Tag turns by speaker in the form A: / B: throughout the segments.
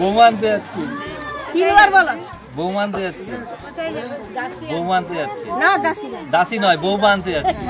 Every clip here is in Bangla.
A: বৌমা আনতে যাচ্ছি।
B: তিনবার বলো।
A: বৌমা আনতে যাচ্ছি। বৌমা আনতে যাচ্ছি।
B: না দাসী না।
A: দাসী নয়, বৌমা আনতে যাচ্ছি।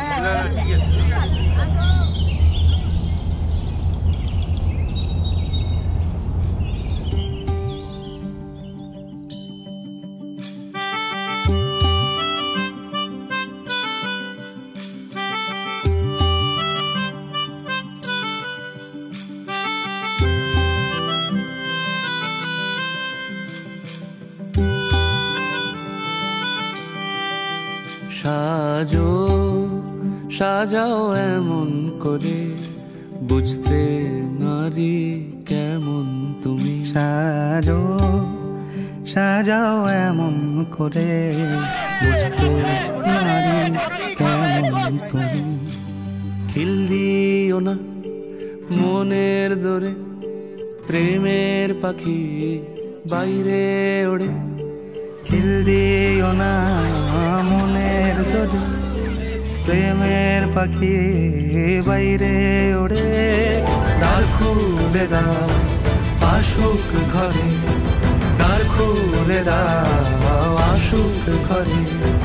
C: সাজো সাজাও এমন করে, বুঝতে নারী কেমন তুমি।
D: সাজো সাজাও এমন করে, বুঝতে নারী কেমন তুমি।
C: খিল দিও না মনের দোরে, প্রেমের পাখি বাইরে ওড়ে।
D: খিল দিও না মনের দোরে, প্রেমের পাখি বাইরে ওড়ে।
C: দ্বার খুলে দাও আসুক ঘরে, দ্বার খুলে দাও আসুক ঘরে।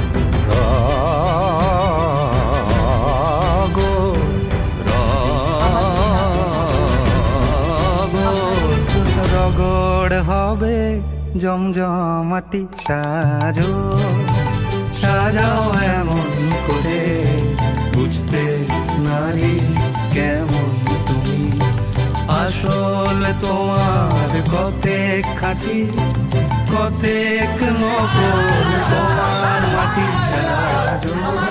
D: রগড় হবে জমজমাটি। সাজো সাজাও এমন করে,
C: বুঝতে নারী কেমন তুমি। আসলে তোমার কতেক খাঁটি, কতেক নকল তোমার মাটি। সাজো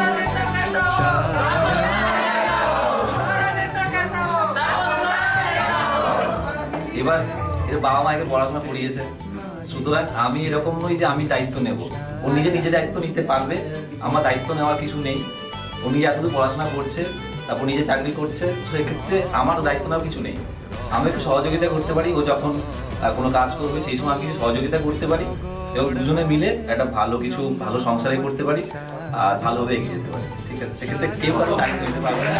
A: এবার এর বাবা মাকে পড়াশোনা করিয়েছে, সুতরাং আমি এরকম নই যে আমি দায়িত্ব নেব। ও নিজে নিজে দায়িত্ব নিতে পারবে, আমার দায়িত্ব নেওয়ার কিছু নেই। ও নিজে এতদূর পড়াশোনা করছে, তারপর নিজে চাকরি করছে, সেক্ষেত্রে আমার দায়িত্ব নেওয়ার কিছু নেই। আমি একটু সহযোগিতা করতে পারি, ও যখন কোনো কাজ করবে সেই সময় আমি কিছু সহযোগিতা করতে পারি, এবং দুজনে মিলে একটা ভালো কিছু ভালো সংসারে করতে পারি আর ভালোভাবে এগিয়ে যেতে পারি। ঠিক আছে, সেক্ষেত্রে কেউ কারো দায়িত্ব নিতে পারবে না।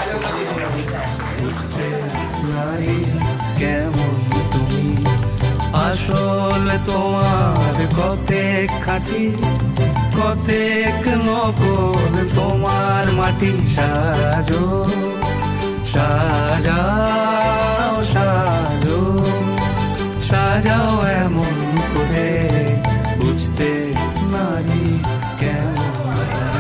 C: নারী কেমন তুমি। আসলে তোমার কতেক খাঁটি, কতেক নকল তোমার মাটি। সাজো সাজাও সাজো সাজাও এমন করে, বুঝতে নারী কেমন।